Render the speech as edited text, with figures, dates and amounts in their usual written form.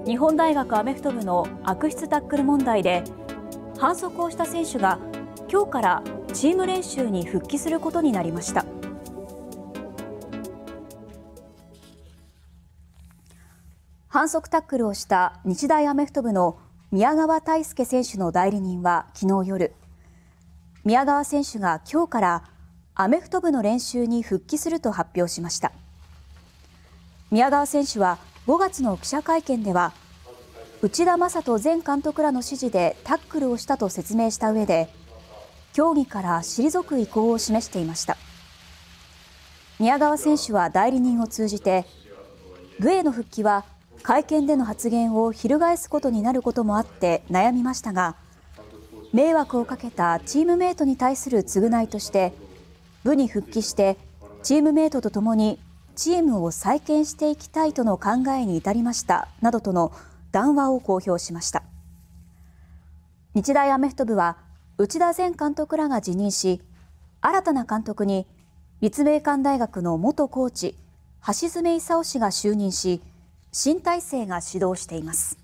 日本大学アメフト部の悪質タックル問題で、反則をした選手が今日からチーム練習に復帰することになりました。反則タックルをした日大アメフト部の宮川大輔選手の代理人は昨日夜、宮川選手が今日からアメフト部の練習に復帰すると発表しました。宮川選手は5月の記者会見では、内田正人前監督らの指示でタックルをしたと説明した上で、競技から退く意向を示していました。宮川選手は代理人を通じて、部への復帰は会見での発言を翻すことになることもあって悩みましたが、迷惑をかけたチームメートに対する償いとして部に復帰してチームメートとともにチームを再建していきたいとの考えに至りましたなどとの談話を公表しました。日大アメフト部は内田前監督らが辞任し、新たな監督に立命館大学の元コーチ橋爪功氏が就任し、新体制が始動しています。